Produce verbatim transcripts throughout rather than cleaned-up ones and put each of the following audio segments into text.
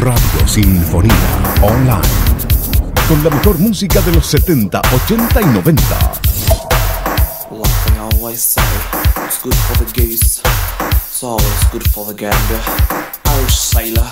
Radio Sinfonía Online. Con la mejor música de los setenta, ochenta y noventa. Like they always say, it's good for the geese, it's always good for the gander. Oh, sailor.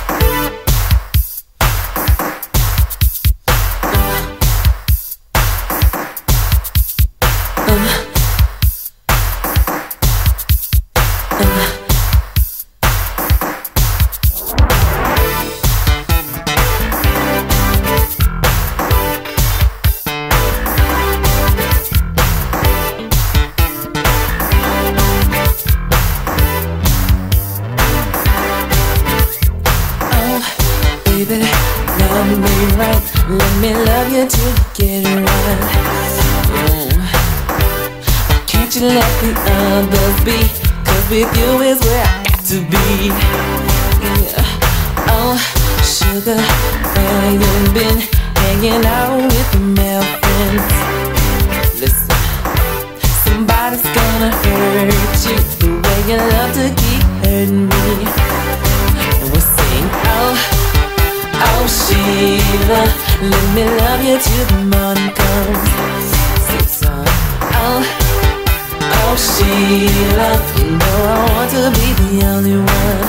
Love me right, let me love you till you get it right. Mm. Can't you let the others be? Cause with you is where I got to be. Yeah. Oh, sugar, where you been? Hanging out with the male friends. Listen, somebody's gonna hurt you the way you love to keep hurting me. And we'll sing, oh, oh, Sheila, let me love you till the morning comes. Sing song. Oh, oh, Sheila, you know I want to be the only one.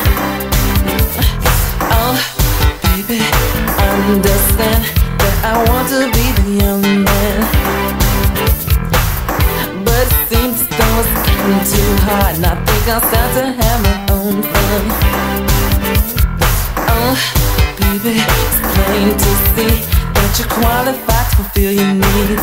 Oh, baby, understand that I want to be the only man. But it seems as though it's getting too hard, and I think I'll start to have my own fun. Oh, baby, it's plain to see that you're qualified to fulfill your needs.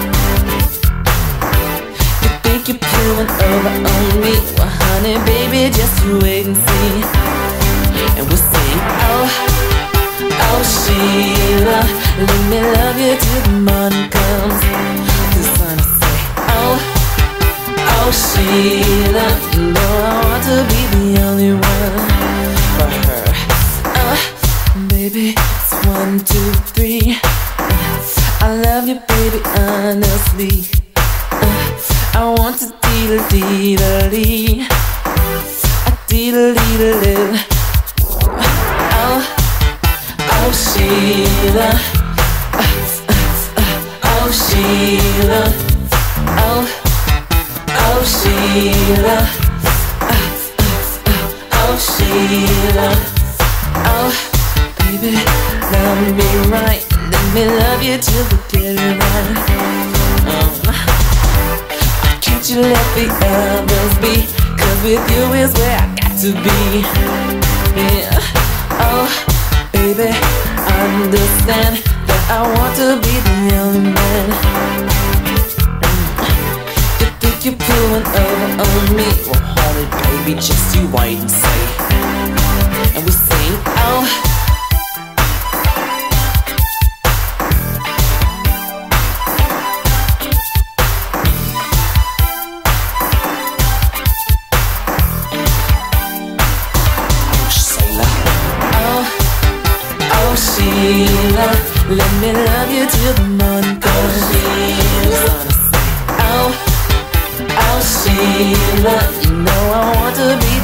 You think you're pulling over on me? Well, honey, baby, just you wait and see. And we'll sing, oh, oh, Sheila, let me love you till the morning comes. The sun will say, oh, oh, Sheila, you know I want to be the only one for her. Oh, baby, it's one, two, three. I love you, baby, honestly. I want to dee-da-dee-da-dee, a dee-da-dee-da-dee. Oh, oh, Sheila, oh, Sheila, oh, oh, Sheila, oh, Sheila, oh. Baby, love me right, let me love you till we get it right. um, Can't you let the others be? Cause with you is where I got to be. Yeah. Oh, baby, understand that I want to be the only man. You think you're pulling over on me? Well, honey, baby, just you wait and see. And we sing, oh, Sheila, let me love you till the morning comes. Oh, oh, Sheila, you know I want to be